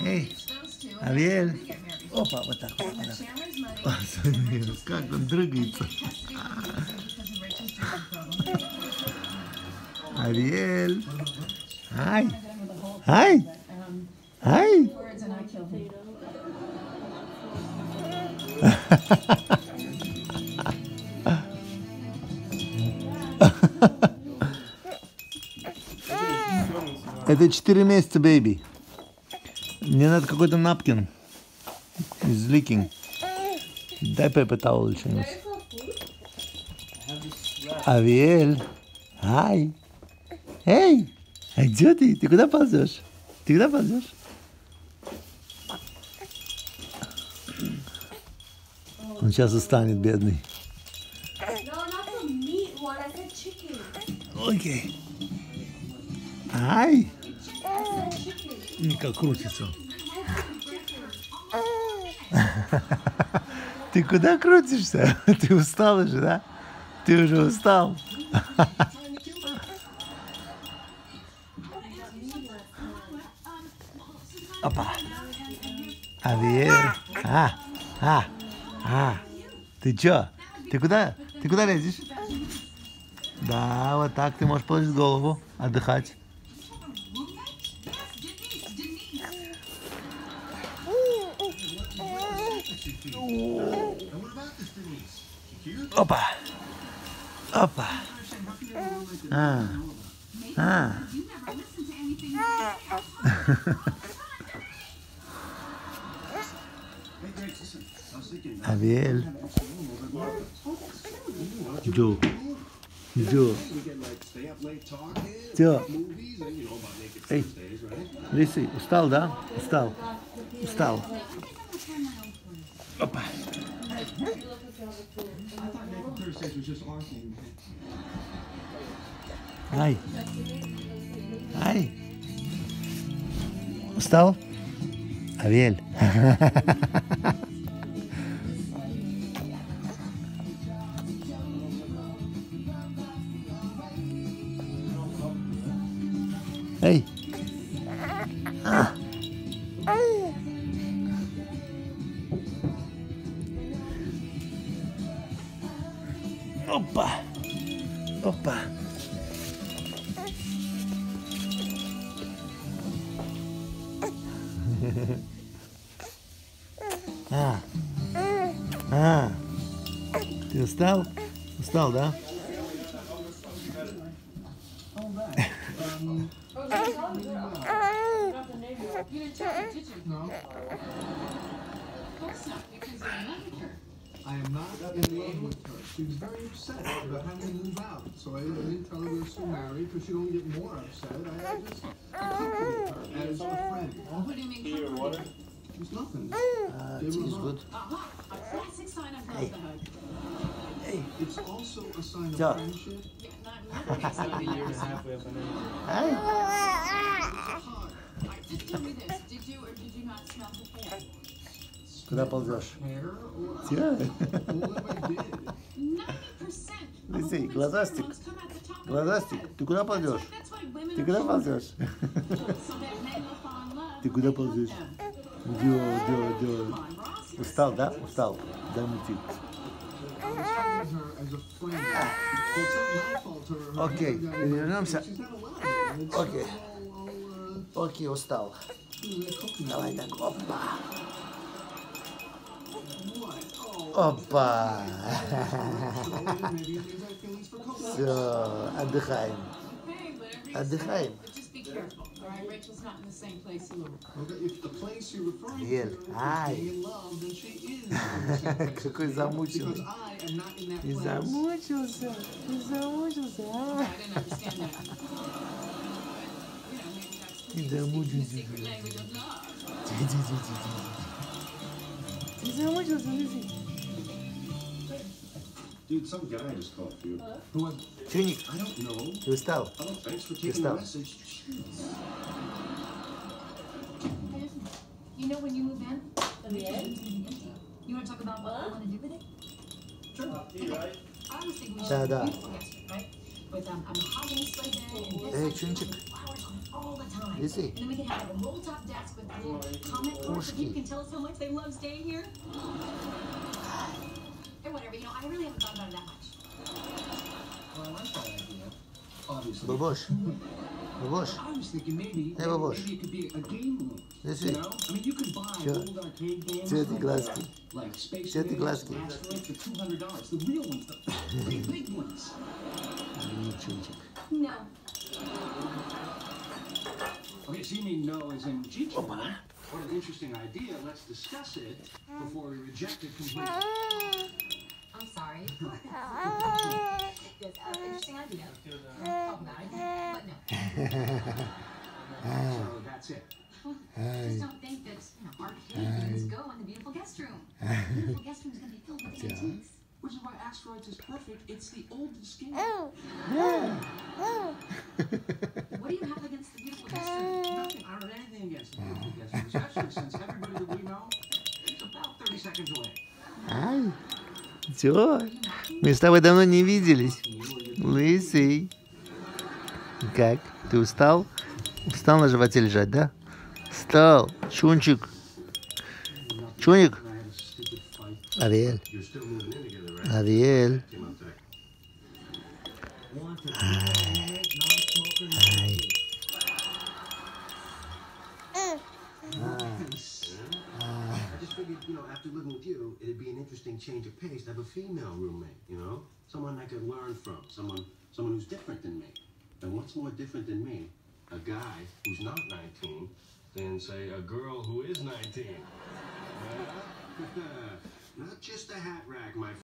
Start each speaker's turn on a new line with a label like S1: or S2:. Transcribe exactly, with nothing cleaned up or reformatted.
S1: Эй, Ариэль. Опа, вот так вот. Вот так. Как он дрыгается. Ариэль. Ай. Ай. Ай. Это четыре месяца, бэйби. Мне надо какой-то напкин. Из leaking. Дай Пепе таул или что-нибудь. Авиэль. Ай. Эй. А где ты? Ты куда ползешь? Ты куда ползешь? Он сейчас устанет, бедный. Окей. Ай. Как крутится. Ты куда крутишься? Ты устал уже, да? Ты уже устал. Опа. Авиэль. А, а, а. Ты чё? Ты куда? Ты куда лезешь? Да, вот так ты можешь положить голову, отдыхать. Опа. Опа. А. А. Авиэль. Джо. Джо. Джо. Эй. Лисы, устал, да? Устал. Устал. Опа. Ай. Ай. Устал? Авиэль. Эй. А. Опа. Опа. А. А. Ты устал? Устал, да?
S2: I am not in the aim with her. She was very upset about having to move out, so I didn't tell her we were still married because she'd only get more upset. I, I just comforted her as a friend.
S3: What do you mean? Your water?
S2: It's nothing.
S1: Uh,
S2: Gave her a
S1: she's
S2: hug.
S1: good.
S3: Aha, a classic sign of
S1: Hey.
S3: brotherhood.
S1: Hey.
S2: It's also a sign of
S1: Ja.
S2: friendship.
S3: Yeah, not
S4: It's not a year and a half we have been in.
S1: Ай.
S3: Alright, just tell me this. Did you or did you not smell the hair?
S1: Куда ползешь?
S2: Hair or
S1: Тя.
S2: all I did.
S3: ninety percent of a
S1: Лисей,
S3: woman's
S1: глазастик.
S3: hormones come at the top of
S1: Глазастик,
S3: her head.
S1: ты куда
S3: That's
S1: ползешь?
S3: why- that's why women
S1: Ты
S3: are
S1: куда
S3: children.
S1: ползешь?
S3: So that men will fall in love
S1: Ты
S3: when
S1: куда
S3: they
S1: ползешь?
S3: love them.
S1: Дё, дё, дё.
S3: Come on, Ross, you're
S1: Устал, да? Устал. Дай мутик.
S2: I was treating her as a friend. It's not my fault her- her
S1: Окей,
S2: husband got
S1: вернемся.
S2: She's not allowed to. It's
S1: Окей.
S2: all, all,
S1: Окей, устал.
S2: uh,
S1: Давай так, опа.
S2: what? Oh,
S1: Опа.
S2: maybe it means I have feelings for Coco.
S1: Все, отдыхаем.
S3: okay, whatever you
S1: Отдыхаем.
S3: say. But just be careful, alright? Rachel's not in the same place you are.
S2: Okay, if the place you're referring
S1: Авиэль,
S2: to is
S1: ай.
S2: being in love, then she is in the same place.
S1: Какой замученный.
S2: Because I am not in that
S1: Ты
S2: place.
S1: замучился. Ты замучился. а?
S3: I didn't understand that. You know, maybe that's
S1: Ты
S3: the
S1: замучился.
S3: secret language of love.
S1: Ты замучился, Лисей.
S5: Dude, some guy just called for you.
S2: Who was?
S1: Чуник,
S2: I don't know.
S1: ты устал?
S5: Oh, thanks for
S1: Ты
S5: taking the
S1: устал?
S5: message.
S3: You know when you move in, the bedroom's gonna be empty. You wanna talk about what you wanna do with it?
S5: Sure.
S3: I was thinking we should
S1: Да,
S3: have
S1: да.
S3: a beautiful guest, right? With um, a mahogany sleigh bed and
S1: Эй,
S3: this
S1: Чунчик.
S3: flowers on it all the time.
S1: Lizzie.
S3: And then we can have like a roll top desk with little comment boards so people can tell us how much they love staying here. Or whatever, you know, I really haven't thought about it that much.
S2: Well, I like that idea. Obviously.
S1: Babush. Babush.
S2: I was thinking maybe,
S1: Hey,
S2: maybe,
S1: Babush.
S2: maybe it could be a game room.
S1: Lizzie.
S2: You know? I mean, you could buy
S1: Sure.
S2: old arcade games
S1: Cześć,
S2: like,
S1: Glaski.
S2: uh, like Space
S1: Cześć,
S2: Invaders
S1: Glaski.
S2: and Asteroids for two hundred dollars. The real ones, the big, big ones.
S3: No.
S2: Okay, so you mean no as in G-Q? What an interesting idea. Let's discuss it before we reject it completely.
S3: I'm sorry. It's an interesting idea. Problematic, but no.
S2: So that's it.
S3: Just don't think that, you know, arcade games go in the beautiful guest room. The beautiful guest room is going to be filled with antiques.
S2: Which is why Asteroids is perfect. It's the oldest game.
S3: What do you have against the beautiful guest room?
S2: Nothing. I don't have anything against the beautiful guest room, especially since everybody that we know is about thirty seconds away.
S1: Ай, чё? Мы с тобой давно не виделись. Лысый. Как? Ты устал? Устал на животе лежать, да? Встал. Чунчик. Чуник.
S5: I had a stupid fight.
S1: Авиэль.
S5: You're still moving in together, right?
S1: Авиэль.
S5: Came up there. I just figured, you know, after living with you, it'd be an interesting change of pace to have a female roommate, you know? Someone I could learn from, someone someone who's different than me. And what's more different than me? A guy who's not nineteen than, say, a girl who is nineteen. Not just a hat rack, my friend.